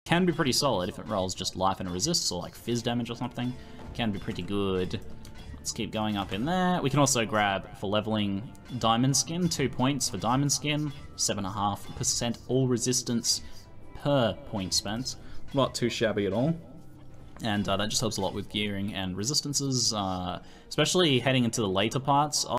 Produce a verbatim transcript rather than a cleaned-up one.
can be pretty solid if it rolls just life and resists or like fizz damage or something. Can be pretty good. Let's keep going up in there. We can also grab, for leveling, Diamond Skin, two points for Diamond Skin, seven point five percent all resistance per point spent. Not too shabby at all. And uh, that just helps a lot with gearing and resistances, uh, especially heading into the later parts